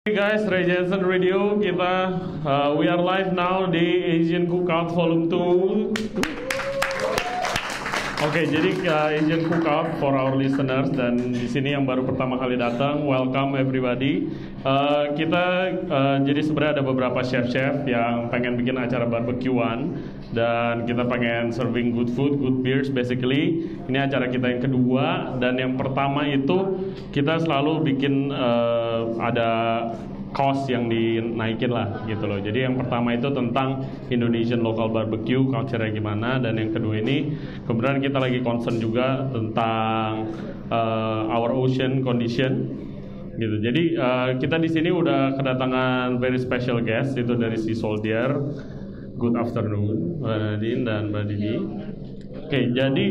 Hey guys, Ray Jensen Radio. We are live now di Asian Cookout Volume 2. Oke, jadi Asian Cookout for our listeners dan di sini yang baru pertama kali datang, welcome everybody. Jadi sebenarnya ada beberapa chef-chef yang pengen bikin acara barbekyuan dan kita pengen serving good food, good beers basically. Ini acara kita yang kedua dan yang pertama itu kita selalu bikin ada cost yang dinaikin lah gitu loh. Jadi yang pertama itu tentang Indonesian local barbecue, culture-nya gimana, dan yang kedua ini kebetulan kita lagi concern juga tentang our ocean condition gitu. Jadi kita di sini udah kedatangan very special guest itu dari Sea Soldier. Good afternoon, Mbak Nadine dan Mbak Didi. Oke, jadi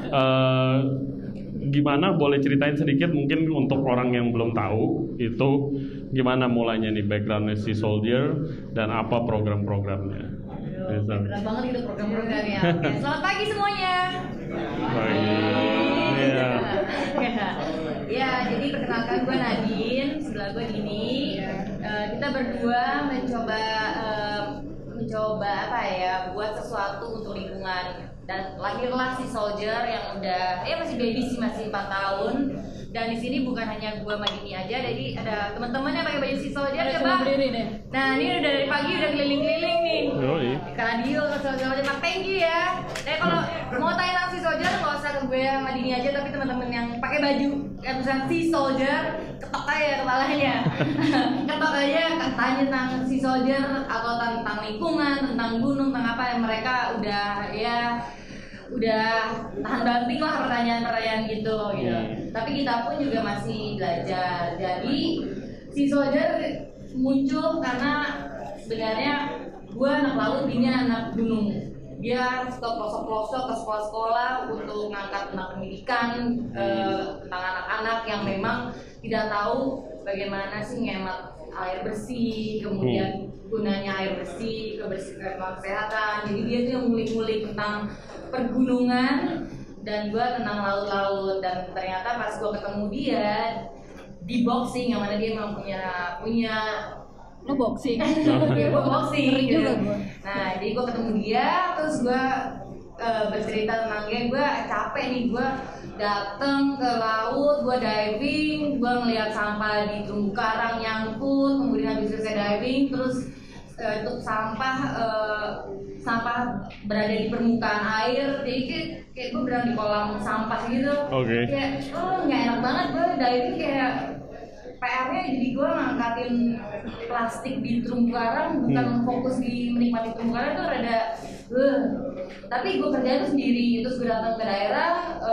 gimana boleh ceritain sedikit mungkin untuk orang yang belum tahu itu gimana mulainya nih backgroundnya Sea Soldier dan apa program-programnya? Berat banget itu program-programnya. Oke, selamat pagi semuanya. Pagi. Iya. Ya, jadi perkenalkan gue Nadine, sebelah gue Dini. Kita berdua mencoba buat sesuatu untuk lingkungan. Dan lahirlah Sea Soldier yang udah masih baby sih, masih 4 tahun. Dan di sini bukan hanya gue sama Dini aja, jadi ada teman-teman yang pakai baju Sea Soldier coba. Nah, ini udah dari pagi udah keliling-keliling nih. Ke radio, ke segala macam. Thank you ya. Tapi kalau mau tanya tentang Sea Soldier nggak usah ke gue sama Dini aja, tapi teman-teman yang pakai baju kayak misalnya Sea Soldier, ketok aja kepalanya. Ketok aja tanya tentang Sea Soldier atau tentang lingkungan, tentang gunung, tentang apa yang mereka udah tahan banting lah pertanyaan-pertanyaan gitu. Tapi kita pun juga masih belajar. Jadi Sea Soldier muncul karena sebenarnya gue anak laut, Dini anak gunung. Dia suka pelosok-pelosok ke sekolah-sekolah untuk ngangkat tentang pendidikan, tentang anak-anak yang memang tidak tahu bagaimana sih ngehemat air bersih, kemudian gunanya air bersih, kebersihan kesehatan. Jadi dia tuh yang ngulik-ngulik tentang pergunungan dan gue tentang laut-laut. Dan ternyata pas gue ketemu dia di boxing, yang mana dia memang punya boxing. Dia boxing gitu. Nah, jadi gue ketemu dia, terus gue bercerita tentang gue capek nih, gue dateng ke laut, gue diving, gue ngeliat sampah di terumbu karang nyangkut, kemudian habis selesai diving, terus itu sampah berada di permukaan air, jadi kayak gue berada di kolam sampah gitu. Kayak nggak enak banget gue diving, kayak PR-nya jadi gue ngangkatin plastik di terumbu karang, bukan fokus di menikmati terumbu karang, itu rada tapi gue kerja itu sendiri. Terus gue datang ke daerah,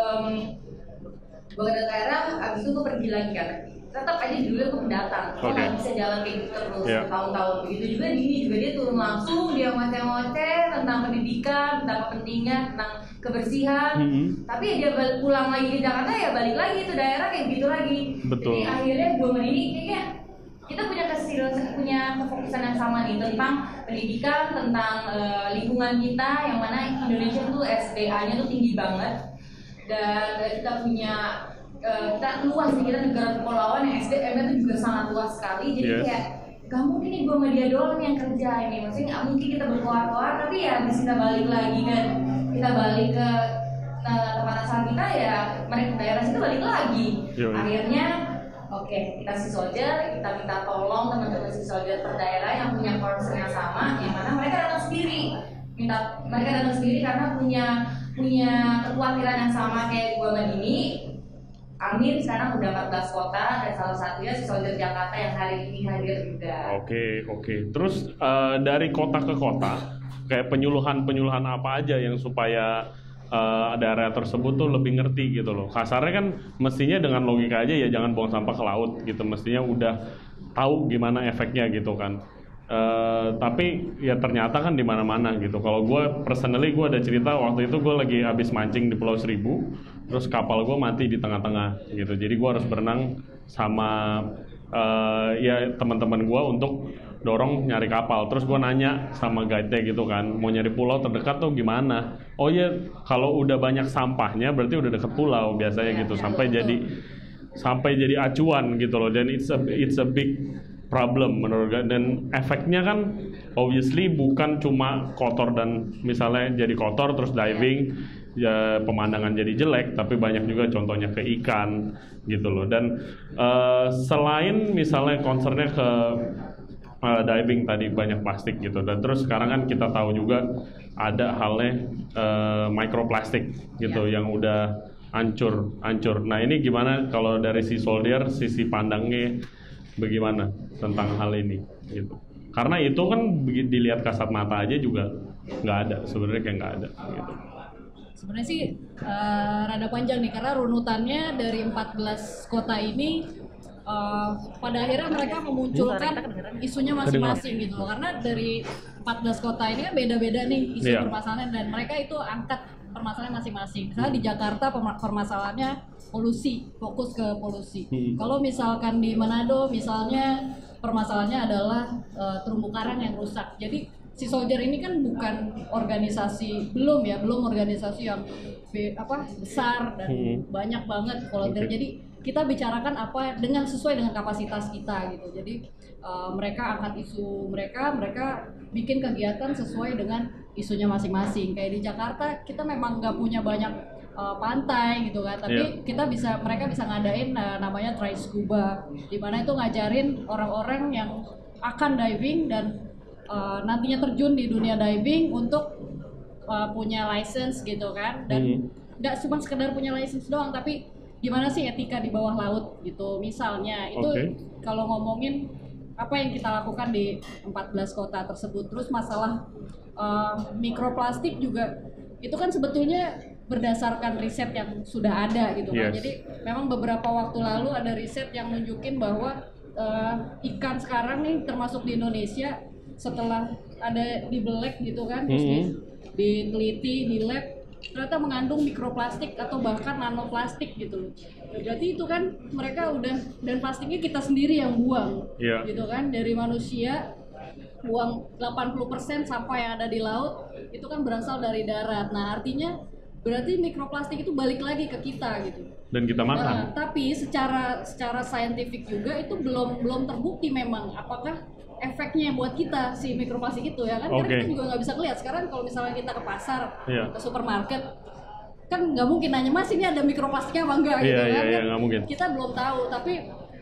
abis itu gue pergi lagi kan. Tetap aja dulu gue pendatang, gue nggak bisa jalan kayak gitu terus tahun-tahun. Begitu juga Dini, juga dia turun langsung, dia ngoceh-ngoceh tentang pendidikan, tentang kepentingan, tentang kebersihan. Tapi ya dia pulang lagi ke Jakarta, ya balik lagi itu daerah kayak gitu lagi. Jadi akhirnya gue sama Dini kayaknya kita punya kefokusan yang sama nih tentang pendidikan, tentang lingkungan kita, yang mana Indonesia tuh SDA-nya tuh tinggi banget, dan kita kita luas nih, kita negara kepulauan yang SDM-nya tuh juga sangat luas sekali. Jadi kayak gak mungkin nih gue sama dia doang yang kerja ini, maksudnya gak mungkin kita berkeluar-keluar, tapi ya habis kita balik lagi kan, kita balik ke tempat asal kita, ya mereka daerah situ balik lagi. Akhirnya kita Sea Soldier, kita minta tolong teman-teman Sea Soldier per daerah yang punya concern yang sama, yang mana mereka datang sendiri. Mereka datang sendiri karena punya kekhawatiran yang sama kayak gue sama Dini. Amin, sekarang udah 14 kota dan salah satunya Sea Soldier Jakarta yang hari ini hadir juga. Oke. Terus dari kota ke kota, kayak penyuluhan apa aja yang supaya daerah tersebut tuh lebih ngerti gitu loh. Kasarnya kan mestinya dengan logika aja ya jangan buang sampah ke laut gitu, mestinya udah tahu gimana efeknya gitu kan. Tapi ya ternyata kan di mana-mana gitu. Kalau gue personally, gue ada cerita waktu itu gue lagi habis mancing di Pulau Seribu, terus kapal gue mati di tengah-tengah gitu. Jadi gue harus berenang sama teman-teman gue untuk dorong nyari kapal. Terus gue nanya sama guide-nya gitu kan, mau nyari pulau terdekat tuh gimana? Oh iya, kalau udah banyak sampahnya berarti udah deket pulau biasanya gitu, sampai jadi acuan gitu loh. Dan it's a big problem menurut gue. Dan efeknya kan obviously bukan cuma kotor dan misalnya jadi kotor terus diving ya pemandangan jadi jelek, tapi banyak juga contohnya ke ikan gitu loh. Dan selain misalnya concernnya ke diving tadi banyak plastik gitu, dan terus sekarang kan kita tahu juga ada halnya microplastik gitu yang udah hancur. Nah ini gimana kalau dari si Soldier, sisi pandangnya bagaimana tentang hal ini gitu? Karena itu kan dilihat kasat mata aja juga nggak ada, sebenarnya kayak nggak ada gitu. Sebenarnya sih rada panjang nih karena runutannya dari 14 kota ini pada akhirnya mereka memunculkan isunya masing-masing gitu loh. Karena dari 14 kota ini kan beda-beda nih isu permasalahan dan mereka itu angkat permasalahan masing-masing. Misalnya di Jakarta permasalahannya polusi, fokus ke polusi. Kalau misalkan di Manado misalnya permasalahannya adalah terumbu karang yang rusak. Jadi si Soldier ini kan bukan organisasi, belum organisasi yang besar dan banyak banget volunteer. Jadi kita bicarakan apa dengan sesuai dengan kapasitas kita gitu. Jadi mereka angkat isu mereka bikin kegiatan sesuai dengan isunya masing-masing. Kayak di Jakarta kita memang nggak punya banyak pantai gitu kan, tapi mereka bisa ngadain namanya Try Scuba, di mana itu ngajarin orang-orang yang akan diving dan nantinya terjun di dunia diving untuk punya license gitu kan, dan nggak cuma sekedar punya license doang, tapi gimana sih etika di bawah laut gitu. Misalnya itu kalau ngomongin apa yang kita lakukan di 14 kota tersebut. Terus masalah mikroplastik juga itu kan sebetulnya berdasarkan riset yang sudah ada gitu kan. Jadi memang beberapa waktu lalu ada riset yang nunjukin bahwa ikan sekarang nih termasuk di Indonesia setelah ada dibelek gitu kan, terus diteliti di lab ternyata mengandung mikroplastik atau bahkan nanoplastik gitu loh. Berarti itu kan mereka udah, dan plastiknya kita sendiri yang buang gitu kan, dari manusia buang 80% sampah yang ada di laut itu kan berasal dari darat. Nah artinya berarti mikroplastik itu balik lagi ke kita gitu. Dan kita makan. Tapi secara saintifik juga itu belum terbukti memang apakah efeknya buat kita si mikroplastik itu ya kan. Karena kita juga nggak bisa ngeliat. Sekarang kalau misalnya kita ke pasar, ke supermarket, kan nggak mungkin nanya Mas ini ada mikroplastiknya apa enggak gitu kan. Nggak mungkin. Kita belum tahu, tapi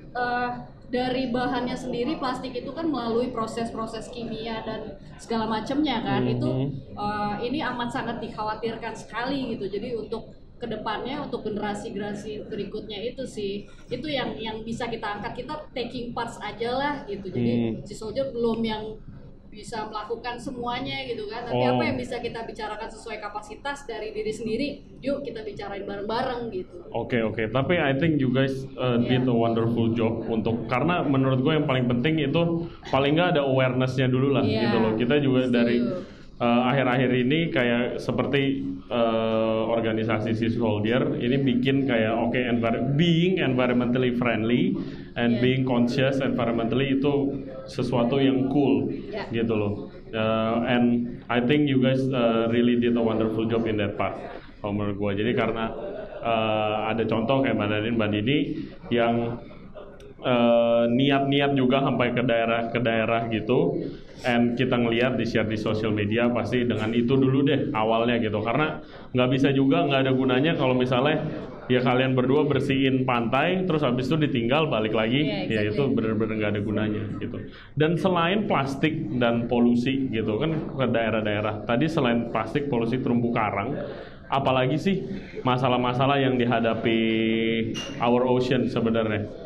dari bahannya sendiri plastik itu kan melalui proses-proses kimia dan segala macamnya kan, itu ini amat sangat dikhawatirkan sekali gitu. Jadi untuk kedepannya, untuk generasi berikutnya itu sih, itu yang bisa kita angkat. Kita taking parts aja lah gitu. Jadi si Soldier belum yang bisa melakukan semuanya gitu kan, tapi apa yang bisa kita bicarakan sesuai kapasitas dari diri sendiri, yuk kita bicarain bareng-bareng gitu. Oke. Tapi I think you guys did a wonderful job untuk, karena menurut gue yang paling penting itu paling nggak ada awareness-nya dulu lah gitu loh. Kita juga dari akhir-akhir ini kayak seperti organisasi si Soldier ini bikin kayak being environmentally friendly and being conscious environmentally itu sesuatu yang cool gitu loh. And I think you guys really did a wonderful job in that part menurut gue. Jadi karena ada contoh kayak Mbak Dini yang niat-niat juga sampai ke daerah gitu, and kita ngelihat di share di sosial media, pasti dengan itu dulu deh awalnya gitu. Karena nggak bisa juga, nggak ada gunanya kalau misalnya ya kalian berdua bersihin pantai terus habis itu ditinggal balik lagi, ya itu bener-bener nggak ada gunanya gitu. Dan selain plastik dan polusi gitu kan ke daerah-daerah tadi, selain plastik, polusi terumbu karang, apalagi sih masalah-masalah yang dihadapi our ocean sebenarnya?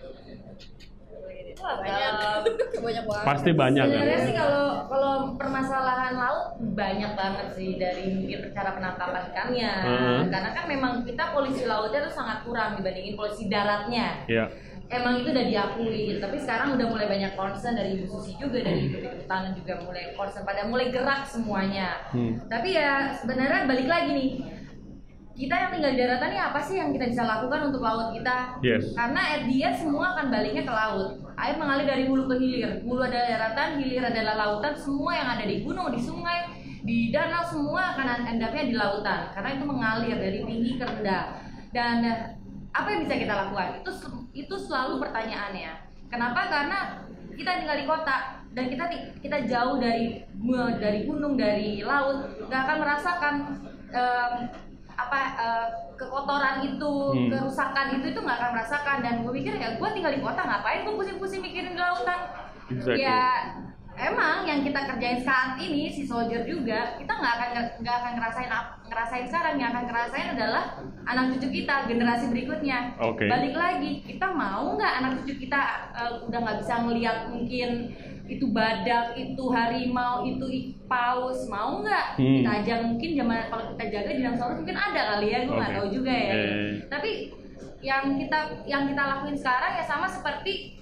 Banyak banget. Pasti banyak kan. Sebenarnya sih kalau permasalahan laut banyak banget sih, dari mungkin cara penangkapan ikannya. Karena kan memang kita polusi lautnya tuh sangat kurang dibandingin polusi daratnya. Emang itu udah diakui gitu. Tapi sekarang udah mulai banyak concern dari Ibu Susi juga, dari Kehutanan juga mulai concern, pada mulai gerak semuanya. Tapi ya sebenarnya balik lagi nih, kita yang tinggal di daratan ini apa sih yang kita bisa lakukan untuk laut kita? Karena at the end semua akan baliknya ke laut. Air mengalir dari hulu ke hilir. Hulu adalah daratan, hilir adalah lautan. Semua yang ada di gunung, di sungai, di danau, semua akan endapnya di lautan. Karena itu mengalir dari tinggi ke rendah. Dan apa yang bisa kita lakukan? Itu selalu pertanyaannya. Kenapa? Karena kita tinggal di kota dan kita jauh dari gunung, dari laut, nggak akan merasakan kekotoran itu, kerusakan itu nggak akan merasakan. Dan gue pikir ya gue tinggal di kota, ngapain gue pusing-pusing mikirin di lautan. Exactly. Ya emang yang kita kerjain saat ini si soldier juga kita nggak akan ngerasain sekarang. Yang akan ngerasain adalah anak cucu kita, generasi berikutnya. Balik lagi, kita mau nggak anak cucu kita udah nggak bisa ngelihat mungkin itu badak, itu harimau, itu paus, mau nggak kita aja mungkin zaman kalau kita jaga dinosaurus mungkin ada kali ya, gue nggak tahu juga ya. Tapi yang kita lakuin sekarang ya sama seperti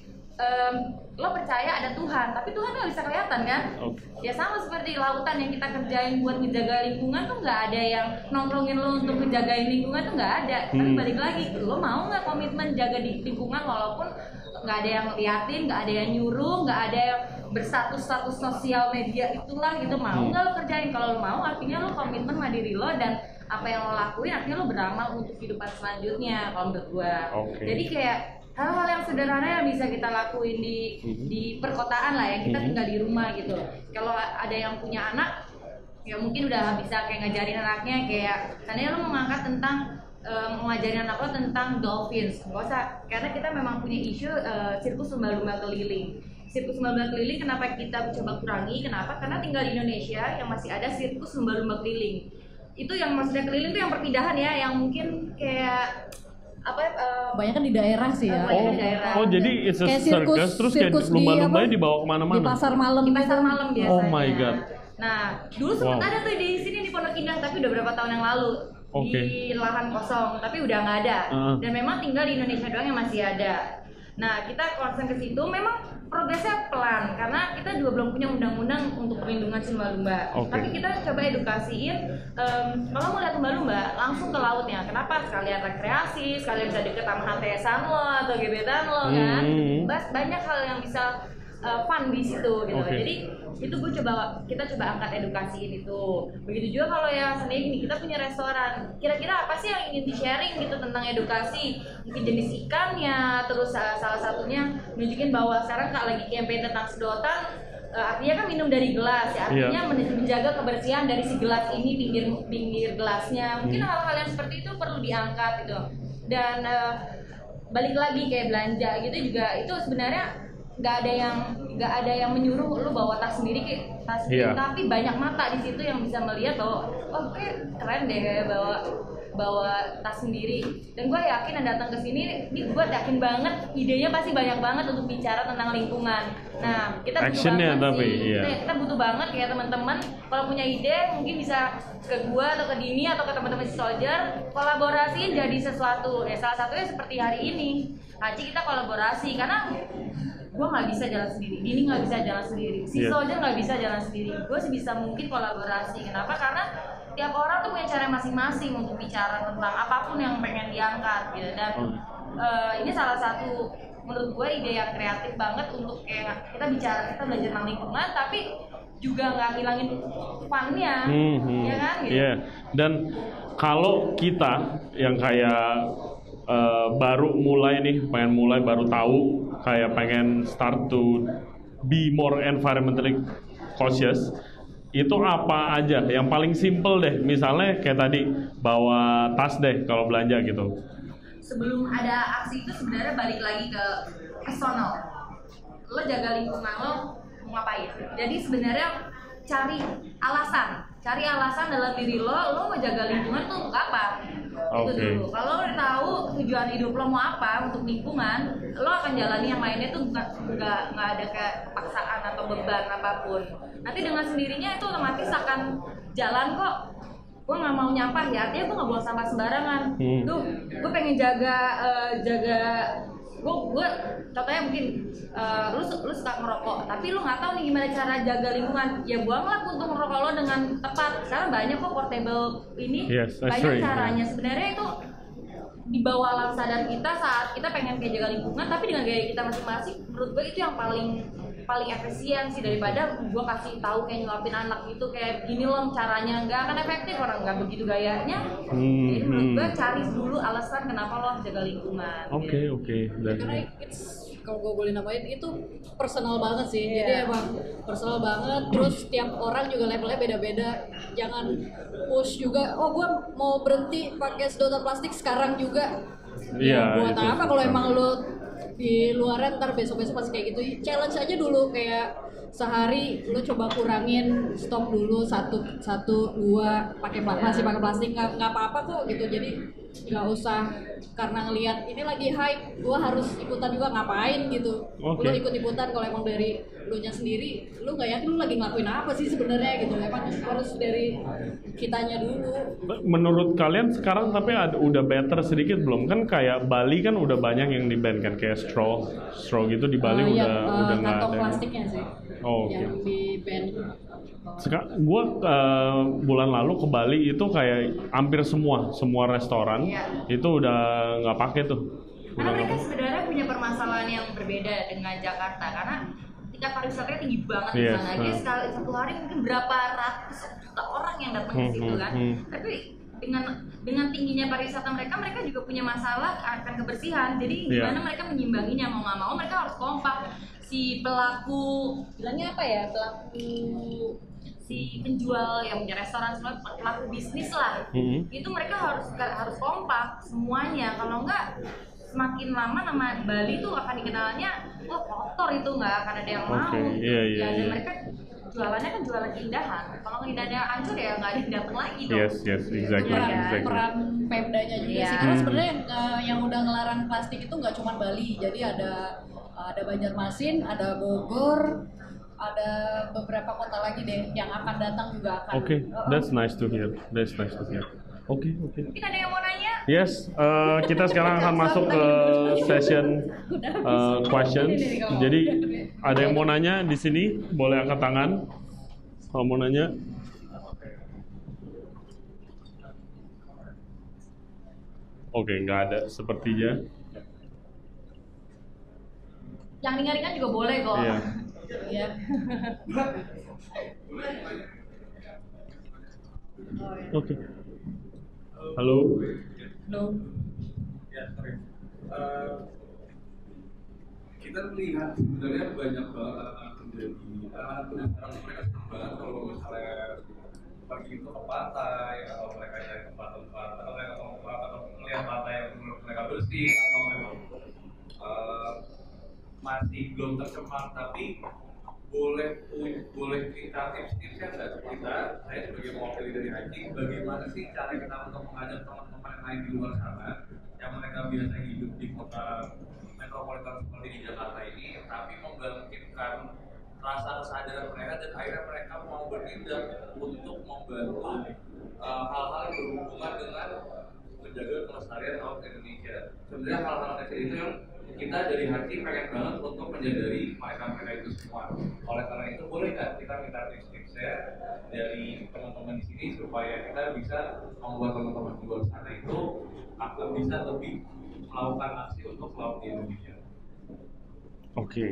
lo percaya ada Tuhan, tapi Tuhan nggak bisa kelihatan kan? Ya sama seperti lautan yang kita kerjain buat ngejaga lingkungan tuh nggak ada yang nongkrongin lo untuk ngejagain lingkungan tuh nggak ada. Tapi balik lagi, lo mau nggak komitmen jaga di lingkungan walaupun nggak ada yang liatin, nggak ada yang nyuruh, nggak ada yang berstatus sosial media itulah gitu, mau nggak lo kerjain? Kalau lo mau, artinya lo komitmen sama diri lo dan apa yang lo lakuin artinya lo beramal untuk kehidupan selanjutnya kalau menurut gua. Jadi kayak hal-hal yang sederhana yang bisa kita lakuin di perkotaan lah ya, kita tinggal di rumah gitu. Kalau ada yang punya anak ya mungkin udah bisa kayak ngajarin anaknya kayak karena lo mau ngangkat tentang mengajarin anak lo tentang dolphins, nggak usah, karena kita memang punya isu sirkus lumba-lumba keliling. Sirkus lumba-lumba keliling kenapa kita coba kurangi? Kenapa? Karena tinggal di Indonesia yang masih ada sirkus lumba-lumba keliling. Itu yang maksudnya keliling tuh yang perpindahan ya, yang mungkin kayak banyak kan di daerah sih ya. Jadi it's a circus, terus kayak lumba-lumbanya dibawa kemana-mana. Di pasar malam. Di pasar malam biasanya. Oh my god. Nah, dulu sempat ada tuh di sini di Pondok Indah, tapi udah berapa tahun yang lalu di lahan kosong, tapi udah nggak ada. Dan memang tinggal di Indonesia doang yang masih ada. Nah, kita concern ke situ, memang progresnya pelan karena kita juga belum punya undang-undang untuk perlindungan si lumba-lumba. Tapi kita coba edukasiin, kalau mau lihat lumba-lumba langsung ke lautnya. Kenapa? Sekalian rekreasi, sekalian bisa deket sama HTS-an lo atau gebetan lo kan. Banyak hal yang bisa fun di situ gitu. Jadi itu kita coba angkat edukasiin itu. Begitu juga kalau yang sendiri gini, kita punya restoran. Kira-kira apa sih yang ingin di-sharing gitu tentang edukasi? Mungkin jenis ikannya, terus salah satunya nunjukin bahwa sekarang Kak lagi campaign tentang sedotan. Artinya kan minum dari gelas ya, artinya menjaga kebersihan dari si gelas ini, pinggir gelasnya. Mungkin hal-hal yang seperti itu perlu diangkat gitu. Dan balik lagi kayak belanja gitu juga, itu sebenarnya nggak ada yang menyuruh lu bawa tas sendiri tapi banyak mata di situ yang bisa melihat bahwa kayak keren deh kayak bawa tas sendiri. Dan gue yakin yang datang ke sini, ini gue yakin banget idenya pasti banyak banget untuk bicara tentang lingkungan. Nah, kita butuh banget kita butuh banget kayak teman-teman kalau punya ide mungkin bisa ke gue atau ke Dini atau ke teman-teman si Soldier, kolaborasiin jadi sesuatu. Ya salah satunya seperti hari ini, Haji kita kolaborasi karena gue nggak bisa jalan sendiri, Dini nggak bisa jalan sendiri, si Soldier nggak bisa jalan sendiri. Gue sebisa mungkin kolaborasi. Kenapa? Karena tiap orang tuh punya cara masing-masing untuk bicara tentang apapun yang pengen diangkat gitu. Dan ini salah satu menurut gue ide yang kreatif banget untuk kayak kita belajar tentang lingkungan tapi juga nggak hilangin fun-nya, ya kan? Gitu. Dan kalau kita yang kayak baru mulai nih, baru tahu, kayak pengen start to be more environmentally conscious, itu apa aja yang paling simple deh, misalnya kayak tadi bawa tas deh kalau belanja gitu. Sebelum ada aksi itu sebenarnya balik lagi ke personal, lo jaga lingkungan lo mau ngapain. Jadi sebenarnya cari alasan dalam diri lo mau jaga lingkungan tuh untuk apa. Itu dulu. Kalau lo udah tahu tujuan hidup lo mau apa untuk lingkungan, lo akan jalani yang lainnya tuh nggak ada kayak kepaksaan atau beban apapun. Nanti dengan sendirinya itu otomatis akan jalan kok. Gue nggak mau nyampah ya, artinya gue nggak buang sampah sembarangan. Tuh, gue pengen jaga gue contohnya mungkin lu suka ngerokok tapi lu nggak tahu nih gimana cara jaga lingkungan, ya buanglah untuk ngerokok lo dengan tepat. Sekarang banyak kok portable ini, banyak caranya. Sebenarnya itu di bawah alam sadar kita saat kita pengen kayak jaga lingkungan tapi dengan gaya kita masing-masing. Menurut gue itu yang paling efisien sih daripada gue kasih tahu kayak nyuapin anak gitu kayak gini loh caranya, nggak akan efektif, orang nggak begitu gayanya. Jadi menurut gue cari dulu alasan kenapa lo harus jaga lingkungan. Oke. Karena it's kalau gue boleh nambahin itu personal banget sih. Jadi emang personal banget. Terus tiap orang juga levelnya beda-beda. Jangan push juga. Oh gue mau berhenti pakai sedotan plastik sekarang juga. Iya. Buat apa kalau emang lo di luaran ntar besok-besok pasti kayak gitu. Challenge aja dulu kayak sehari lu coba kurangin, stop dulu satu dua masih pakai plastik, nggak apa-apa kok gitu. Jadi nggak usah karena ngelihat ini lagi hype gua harus ikutan juga, ngapain gitu. Lu ikut-ikutan kalau emang dari lu nya sendiri lu nggak yakin lu lagi ngelakuin apa sih sebenarnya gitu. Emang harus dari kitanya dulu. Menurut kalian sekarang tapi udah better sedikit belum? Kan kayak Bali kan udah banyak yang di ban kan, kayak straw gitu di Bali udah nggak ada. Kantong plastiknya sih. Yang di ban. Gue bulan lalu ke Bali itu kayak hampir semua restoran itu udah nggak pakai tuh. Karena mereka sebenarnya punya permasalahan yang berbeda dengan Jakarta, karena tingkat pariwisatanya tinggi banget di sana. Dia satu hari mungkin berapa ratus juta orang yang datang ke situ kan. Tapi dengan tingginya pariwisata mereka juga punya masalah akan kebersihan. Jadi gimana mereka menyimbanginya, mau nggak mau mereka harus kompak. Si pelaku bilangnya apa ya, si penjual yang punya restoran, semua pelaku bisnis lah, itu mereka harus kompak semuanya. Kalau enggak semakin lama nama Bali tuh akan dikenalnya kotor, itu nggak akan ada yang mau. Dan mereka jualannya kan jualan keindahan. Kalau keindahannya hancur ya nggak ada yang datang lagi dong. Yes, exactly. Peran Pemdanya juga sih. Karena sebenarnya yang udah ngelarang plastik itu nggak cuma Bali. Jadi ada Banjarmasin, ada Bogor, ada beberapa kota lagi deh yang akan datang juga akan. That's nice to hear. Oke. Mungkin ada yang mau nanya? Yes, kita sekarang akan masuk ke session questions. Jadi ada yang mau nanya di sini, boleh angkat tangan. Kalau mau nanya. Oke, nggak ada sepertinya. Yang ringan-ringan juga boleh kok. Iya. Oke. Halo. Ya, sorry. Kita melihat sebenarnya banyak banget anak-anak terjadi. Anak-anak muda sekarang mereka senang banget kalau misalnya pergi itu ke pantai, atau mereka cari tempat-tempat, atau melihat pantai yang menurut mereka bersih, atau memang masih belum tercemar, tapi boleh kita tips-tipsnya nggak? Saya sebagai mewakili dari haji, bagaimana sih cara kita untuk mengajak teman-teman yang lain di luar sana yang mereka biasa hidup di kota metropolitan seperti di Jakarta ini, tapi membangkitkan rasa kesadaran mereka dan akhirnya mereka mau bertindak untuk membantu hal-hal yang berhubungan dengan menjaga kelestarian laut Indonesia. Sebenarnya hal-hal kecil itu yang kita dari hati pengen banget untuk menyadari mereka itu semua. Oleh karena itu boleh nggak kita minta tips-tipsnya dari teman-teman di sini supaya kita bisa membuat teman-teman di luar sana itu akan bisa lebih melakukan aksi untuk laut di Indonesia. Oke.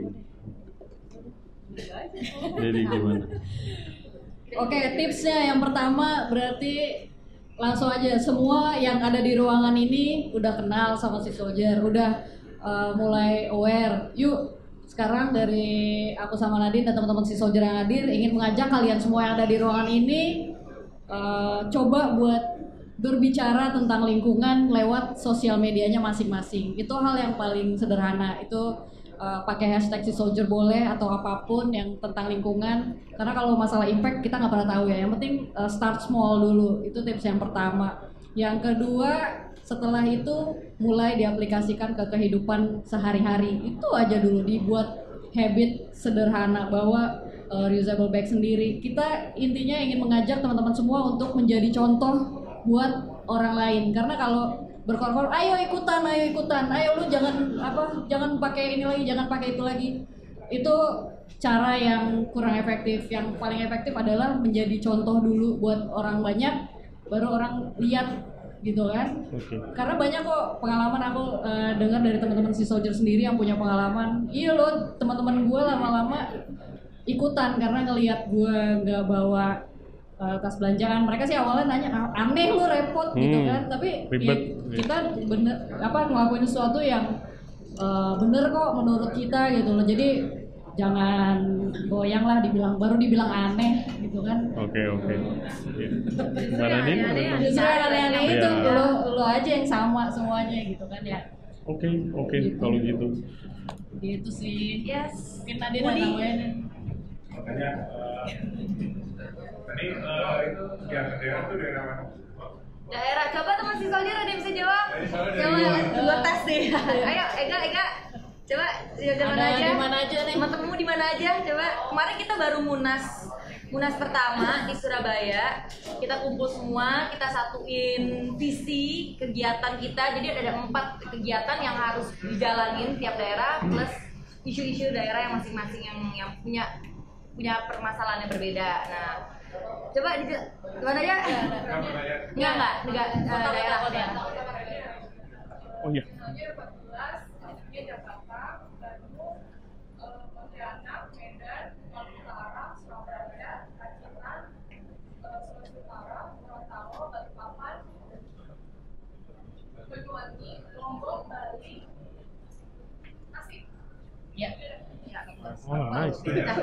Jadi gimana? Oke, tipsnya yang pertama berarti langsung aja semua yang ada di ruangan ini udah kenal sama Sea Soldier, udah mulai aware. Yuk, sekarang dari aku sama Nadine dan teman-teman Sea Soldier yang hadir ingin mengajak kalian semua yang ada di ruangan ini coba buat berbicara tentang lingkungan lewat sosial medianya masing-masing. Itu hal yang paling sederhana. Itu pakai hashtag Sea Soldier boleh atau apapun yang tentang lingkungan. Karena kalau masalah impact kita nggak pernah tahu ya. Yang penting start small dulu. Itu tips yang pertama. Yang kedua, setelah itu mulai diaplikasikan ke kehidupan sehari-hari. Itu aja dulu, dibuat habit sederhana bahwa reusable bag sendiri. Kita intinya ingin mengajak teman-teman semua untuk menjadi contoh buat orang lain. Karena kalau berkorban, ayo ikutan, ayo lu jangan pakai ini lagi, jangan pakai itu lagi. Itu cara yang kurang efektif. Yang paling efektif adalah menjadi contoh dulu buat orang banyak, baru orang lihat gitu kan. Karena banyak kok pengalaman aku dengar dari teman-teman Sea Soldier sendiri yang punya pengalaman. Iya loh, teman-teman gue lama-lama ikutan karena ngelihat gue nggak bawa tas belanjaan. Mereka sih awalnya nanya, aneh lu repot gitu kan. Tapi ya, kita ngelakuin sesuatu yang bener kok menurut kita gitu loh. Jadi jangan goyang lah, dibilang aneh gitu kan. Oke. Mbak Nadine? Justru yang aneh-aneh itu Iya. lo aja yang sama semuanya gitu kan ya. Oke, kalau gitu. Gitu sih. Yes. Mungkin Nadine ada nambahin. Makanya tadi itu yang daerah tuh daerah mana? Daerah, coba teman si Soldier ada yang bisa jawab? Dari sana dari Coba luar. dua tes deh. Ayo, Ega, coba di mana Ada aja? di mana aja nih? Teman-temanmu di mana aja? Coba. Kemarin kita baru Munas pertama di Surabaya. Kita kumpul semua, kita satuin visi kegiatan kita. Jadi ada 4 kegiatan yang harus dijalanin tiap daerah plus isu-isu daerah yang masing-masing yang punya permasalahan yang berbeda. Nah, coba di mana aja? Enggak, daerah. Oh iya. Ya. Oh, nice.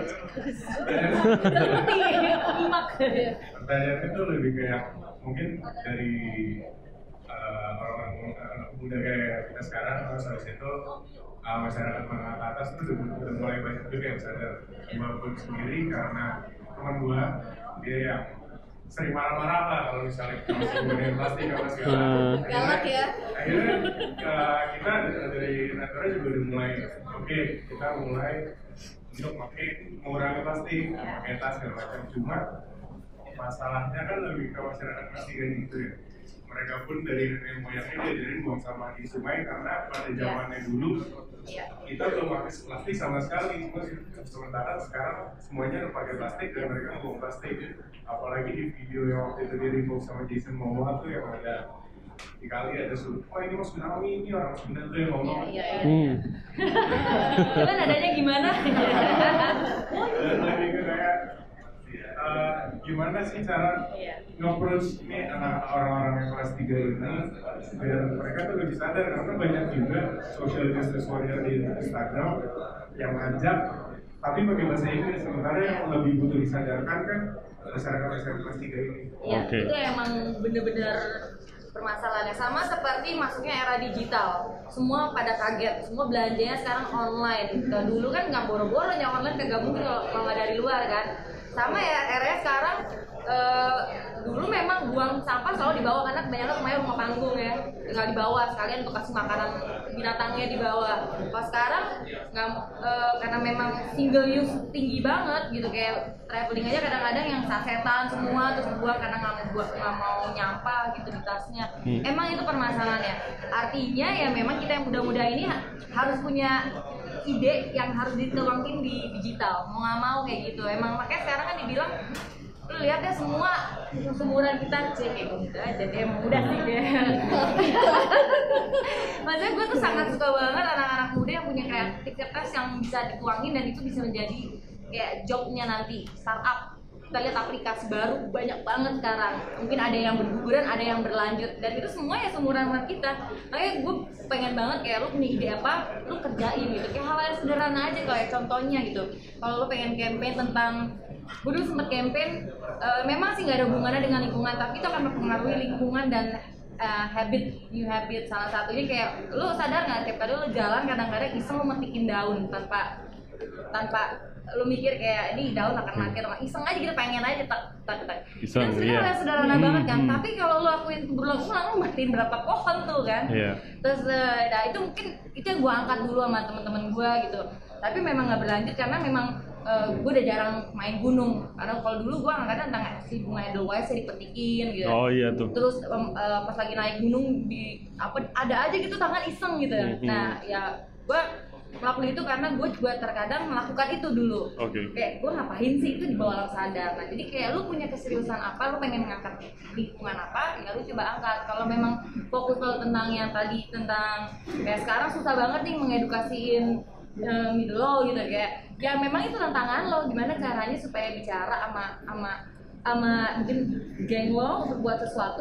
Pertanyaan itu lebih kayak mungkin dari orang-orang anak muda kayak kita sekarang, terus habis itu masyarakat menengah ke atas tuh udah mulai banyak juga yang sadar. Walaupun sendiri karena teman gua dia yang sering marah-marah lah kalau misalnya kemudian plastik apa segala. Galak ya. Akhirnya kita dari Natura juga udah mulai kita mulai untuk mengurangi plastik, pakai tas segala macam. Cuma masalahnya kan lebih ke masyarakat Michigan gitu ya. Mereka pun dari nenek moyangnya diajarin buang sampah di sungai karena pada zamannya dulu kita belum pakai plastik sama sekali. Sementara sekarang semuanya udah pakai plastik dan mereka buang plastik. Apalagi di video yang waktu itu di repost sama Jason Momoa tuh yang ada di kali ada suruh, oh ini mas tsunami, ini orang Sunda tuh yang ngomong. Coba nadanya gimana? Lebih ke kayak gimana sih cara nge-approach ini orang-orang yang kelas 3 ini biar mereka tuh lebih sadar karena banyak juga social justice warrior di Instagram yang ngajak tapi pakai bahasa Inggris, sementara yang lebih butuh disadarkan kan masyarakat kelas 3 ini. Iya, itu emang bener-bener permasalahannya sama seperti masuknya era digital. Semua pada kaget, semua belanjanya sekarang online. Kalau dulu kan nggak boro-boro yang online kagak mungkin kalau nggak dari luar kan. Sama ya, era sekarang dulu memang buang sampah selalu dibawa karena kebanyakan rumahnya rumah panggung ya, tinggal dibawa sekalian untuk kasih makanan binatangnya dibawa. Kalau sekarang nggak, karena memang single use tinggi banget gitu, kayak traveling aja kadang-kadang yang sasetan semua terus dibuang karena nggak mau nyampah gitu di tasnya. Emang itu permasalahannya. Artinya ya memang kita yang muda-muda ini harus punya ide yang harus dituangin di digital, mau nggak mau kayak gitu. Emang makanya sekarang kan dibilang, lu lihat deh semua seumuran kita kayak gitu aja deh, emang udah sih deh. Maksudnya gue tuh sangat suka banget anak-anak muda yang punya kreativitas yang bisa dituangin dan itu bisa menjadi kayak jobnya nanti startup. Kita lihat aplikasi baru banyak banget sekarang, mungkin ada yang berguguran, ada yang berlanjut, dan itu semua ya seumuran kita. Makanya gue pengen banget kayak lu punya ide apa, lu kerjain gitu, kayak hal yang sederhana aja kayak contohnya gitu. Kalau lu pengen campaign tentang, gue dulu sempet campaign, memang sih nggak ada hubungannya dengan lingkungan, tapi itu akan mempengaruhi lingkungan dan new habit. Salah satunya kayak lu sadar nggak tiap kali lu jalan kadang-kadang iseng lu metikin daun tanpa lu mikir kayak ini daun akan mati atau iseng aja gitu, pengen aja tak. Iseng, Itu sebenarnya iya. sederhana banget kan, tapi kalau lu lakuin berulang-ulang lu matiin berapa pohon tuh kan. Terus nah itu mungkin itu yang gue angkat dulu sama temen-temen gue gitu, tapi memang nggak berlanjut karena memang gue udah jarang main gunung, karena kalau dulu gue angkatnya tentang si bunga edelweiss dipetikin gitu. Oh iya tuh. Terus pas lagi naik gunung di apa ada aja gitu tangan iseng gitu. Nah ya gue melakukan itu karena gue juga terkadang melakukan itu dulu. Kayak gue ngapain sih itu di bawah alam sadar. Nah jadi kayak lu punya keseriusan apa, lu pengen ngangkat lingkungan apa, ya lu coba angkat. Kalau memang fokus lo tentang yang tadi tentang kayak sekarang susah banget nih mengedukasiin gitu loh gitu, kayak ya memang itu tantangan lo gimana caranya supaya bicara sama mungkin geng lo untuk buat sesuatu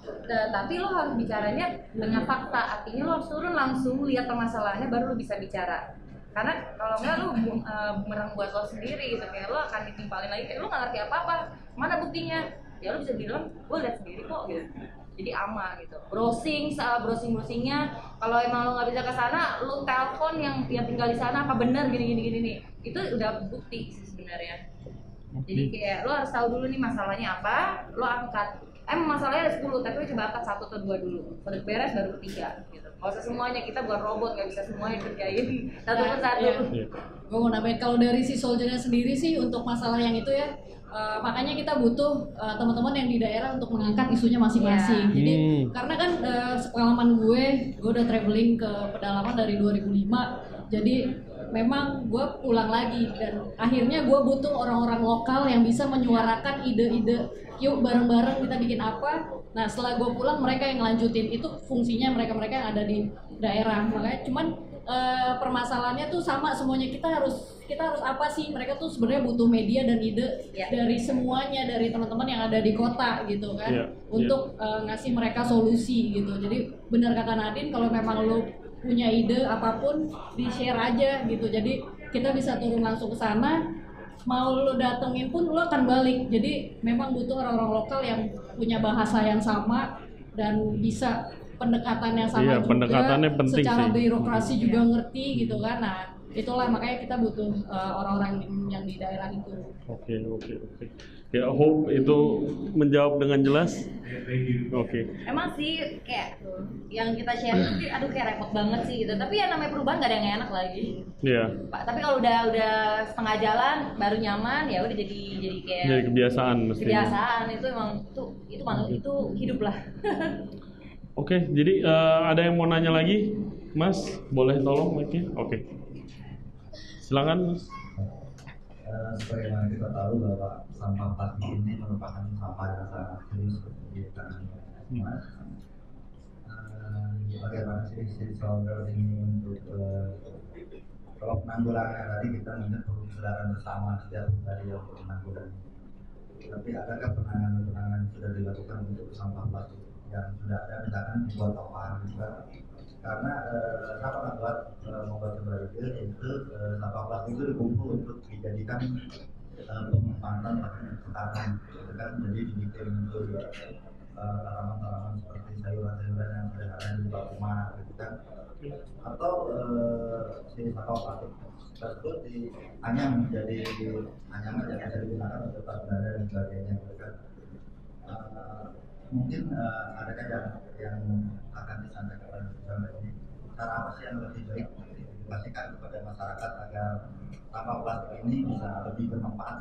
Tapi lo harus bicaranya dengan fakta, artinya lo harus turun langsung lihat permasalahannya baru lo bisa bicara. Karena kalau enggak lo bumerang buat lo sendiri gitu, kayak lo akan ditimpalin lagi, kayak lo nggak ngerti apa-apa, mana buktinya? Ya lo bisa bilang, gue lihat sendiri kok gitu. Jadi aman gitu. Browsingnya, kalau emang lo nggak bisa ke sana, lo telepon yang tinggal di sana apa benar gini nih. Itu udah bukti sih sebenarnya. Jadi kayak lo harus tahu dulu nih masalahnya apa, lo angkat. Masalahnya ada 10, tapi lo coba angkat 1 atau 2 dulu. Kalau beres baru 3 gitu. Nggak usah semuanya, kita bukan robot, nggak bisa semuanya kerjain satu persatu. Gue mau nambahin, kalau dari si Soldiernya sendiri sih untuk masalah yang itu ya, makanya kita butuh teman-teman yang di daerah untuk mengangkat isunya masing-masing. Jadi karena kan sepengalaman gue udah traveling ke pedalaman dari 2005, jadi memang gue pulang lagi dan akhirnya gue butuh orang-orang lokal yang bisa menyuarakan ide-ide, yuk bareng-bareng kita bikin apa. Nah setelah gue pulang mereka yang ngelanjutin, itu fungsinya mereka-mereka yang ada di daerah. Makanya cuman permasalahannya tuh sama semuanya, kita harus apa sih, mereka tuh sebenarnya butuh media dan ide dari semuanya, dari teman-teman yang ada di kota gitu kan, untuk ngasih mereka solusi gitu. Jadi benar kata Nadine, kalau memang lo punya ide apapun di share aja gitu, jadi kita bisa turun langsung ke sana, mau lo datengin pun lo akan balik. Jadi memang butuh orang-orang lokal yang punya bahasa yang sama dan bisa pendekatan yang sama juga, pendekatannya penting secara sih. birokrasi juga ngerti gitu kan. Nah itulah makanya kita butuh orang-orang yang di daerah itu. Oke. Ya, hope itu menjawab dengan jelas. Oke. Emang sih kayak yang kita share itu, aduh kayak repot banget sih gitu. Tapi ya namanya perubahan gak ada yang enak lagi. Iya. Tapi kalau udah setengah jalan baru nyaman, ya udah jadi kayak Jadi kebiasaan mestinya. Kebiasaan itu emang itu hidup lah. Oke, jadi ada yang mau nanya lagi, Mas? Boleh tolong mic-nya? Oke. Silakan, Mas. Sebagaimana kita tahu bahwa sampah plastik ini merupakan sampah yang sangat serius di tanah Mas. Bagaimana sih Soldier ini untuk kalau penanggulangan tadi kita minta perlu kesadaran bersama setiap dari yang penanggulangan. Tapi adakah penanganan sudah dilakukan untuk sampah plastik yang sudah ada, misalkan dibuat opahan juga? Karena saya pernah membuat sebuah ide, yaitu sampah plastik itu dikumpul untuk dijadikan pemanfaatan sekarang, itu kan jadi dibikin untuk tanaman-tanaman seperti sayuran-sayuran yang sederhana di bawah rumah, gitu kan, atau si sampah plastik tersebut anyam menjadi anyaman yang bisa digunakan untuk bangunan dan sebagainya, gitu kan. Mungkin adakah yang akan disampaikan pada ini, cara apa sih yang lebih baik dipastikan kepada masyarakat agar sampah plastik ini bisa lebih bermanfaat?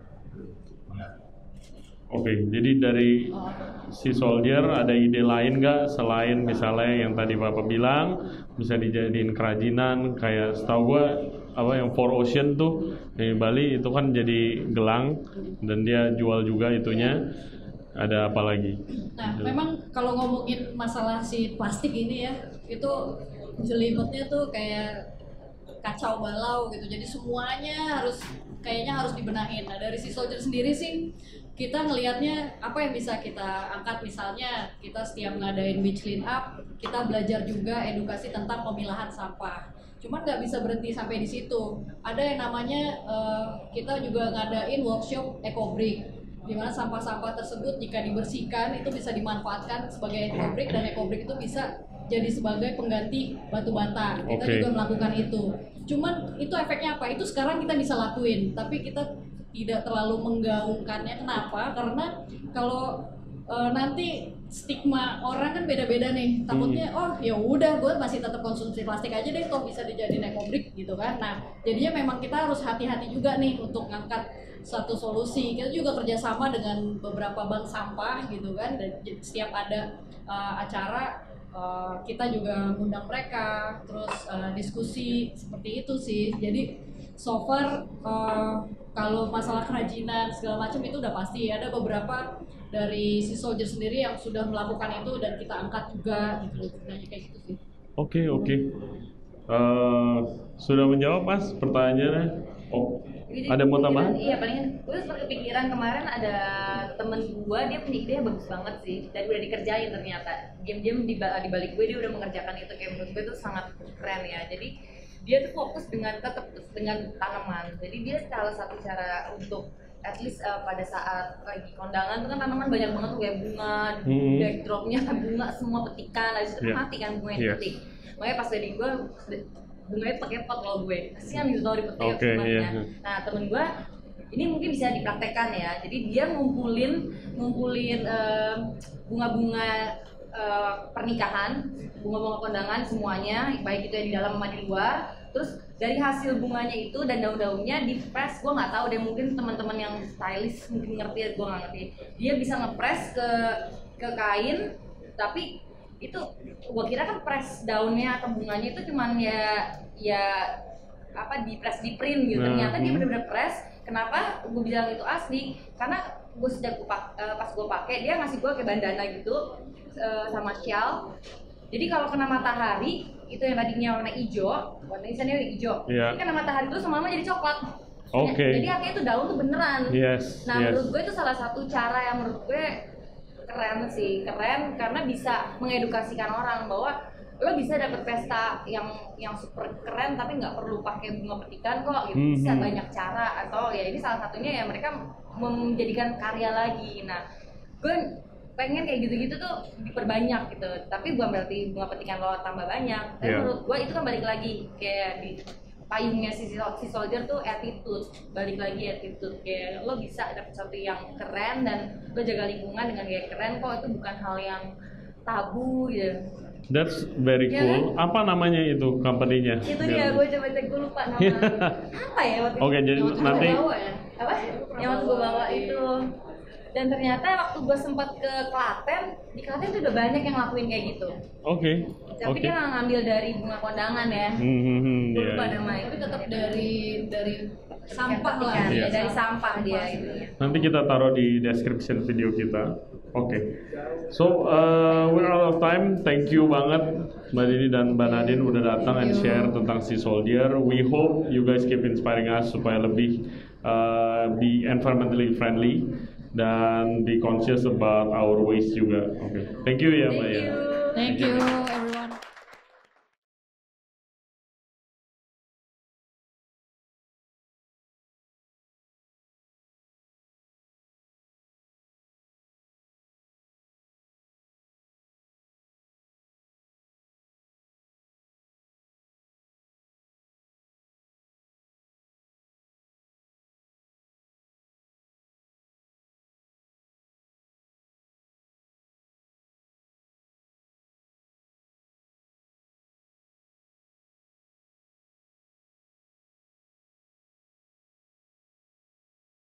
Oke, jadi dari si Soldier ada ide lain nggak selain misalnya yang tadi Bapak bilang bisa dijadiin kerajinan, kayak setahu gua yang Four Ocean tuh di Bali itu kan jadi gelang dan dia jual juga itunya. Ada apa lagi? Nah, memang kalau ngomongin masalah si plastik ini ya, itu jelimetnya tuh kayak kacau balau gitu. Jadi semuanya kayaknya harus dibenahin. Nah, dari si Soldier sendiri sih kita ngelihatnya apa yang bisa kita angkat. Misalnya kita setiap ngadain beach clean up, kita belajar juga edukasi tentang pemilahan sampah. Cuman nggak bisa berhenti sampai di situ. Ada yang namanya kita juga ngadain workshop EcoBrick, di mana sampah-sampah tersebut jika dibersihkan itu bisa dimanfaatkan sebagai EcoBrick, dan EcoBrick itu bisa jadi sebagai pengganti batu bata. Kita juga melakukan itu. Cuman itu efeknya apa? Itu sekarang kita bisa lakuin, tapi kita tidak terlalu menggaungkannya. Kenapa? Karena kalau nanti stigma orang kan beda-beda nih. Takutnya ya udah gue masih tetap konsumsi plastik aja deh, toh bisa dijadiin EcoBrick gitu kan. Nah, jadinya memang kita harus hati-hati juga nih untuk ngangkat satu solusi. Kita juga kerjasama dengan beberapa bank sampah gitu kan, dan setiap ada acara kita juga ngundang mereka, terus diskusi seperti itu sih. Jadi so far kalau masalah kerajinan segala macam itu udah pasti ada beberapa dari si Soldier sendiri yang sudah melakukan itu dan kita angkat juga gitu, sebenarnya kayak gitu sih. Oke. Sudah menjawab Mas pertanyaannya? Ada mau tambahan? Iya, paling gue sempat kepikiran kemarin ada temen gue, dia punya ide bagus banget sih, dan udah dikerjain ternyata. Game-game di balik gue dia udah mengerjakan itu, kayak menurut gue itu sangat keren ya. Jadi dia tuh fokus tetap dengan tanaman. Jadi dia salah satu cara untuk at least pada saat lagi kondangan tuh kan tanaman banyak banget tuh kayak bunga, backdropnya bunga semua petikan, habis itu mati kan bunga yang petik. Makanya pas wedding gue bunganya pakai pot kalau gue, kasihan gitu tau dipetik bunganya. Nah temen gue ini mungkin bisa dipraktekkan ya, jadi dia ngumpulin bunga-bunga pernikahan, bunga-bunga kondangan semuanya, baik itu yang di dalam sama di luar. Terus dari hasil bunganya itu dan daun-daunnya di-press, gue nggak tahu deh, mungkin teman-teman yang stylist mungkin ngerti, gue nggak ngerti. Dia bisa nge-press ke kain, tapi itu gue kira kan press daunnya atau bunganya itu cuman ya apa di press di print gitu. Ternyata dia benar-benar press. Kenapa gue bilang itu asli? Karena gue sejak pas gue pakai, dia ngasih gue kayak bandana gitu sama shawl. Jadi kalau kena matahari itu yang tadinya warna hijau, warna isinya hijau. Jadi kena matahari itu lama-lama jadi coklat. Jadi artinya itu daun tuh beneran. Menurut gue itu salah satu cara yang menurut gue keren karena bisa mengedukasikan orang bahwa lo bisa dapet pesta yang super keren tapi nggak perlu pakai bunga petikan kok gitu. Bisa banyak cara, atau ya ini salah satunya ya mereka menjadikan karya lagi. Nah gue pengen kayak gitu-gitu tuh diperbanyak gitu, tapi bukan berarti bunga petikan lo tambah banyak, tapi menurut gue itu kan balik lagi kayak di payungnya si soldier tuh attitude, balik lagi attitude, kayak lo bisa dapet sesuatu yang keren dan lo jaga lingkungan dengan gaya keren kok, itu bukan hal yang tabu gitu. That's very cool. Kan? Apa namanya itu company-nya? Itu dia, gue coba cek, gue lupa nama. Apa ya waktu itu? Jadi nanti apa? Yang waktu gue bawa itu. Dan ternyata waktu gue sempat ke Klaten, di Klaten tuh udah banyak yang ngelakuin kayak gitu. Tapi dia nggak ngambil dari bunga kondangan ya. Gue lupa namanya. Tapi tetap dari sampah lah. Dari sampah dia itu. Nanti kita taruh di description video kita. So we're out of time. Thank you banget Mbak Dini dan Mbak Nadine udah datang and share tentang Sea Soldier. We hope you guys keep inspiring us supaya lebih be environmentally friendly dan be conscious about our waste juga. Thank you ya Mbak ya. Thank you.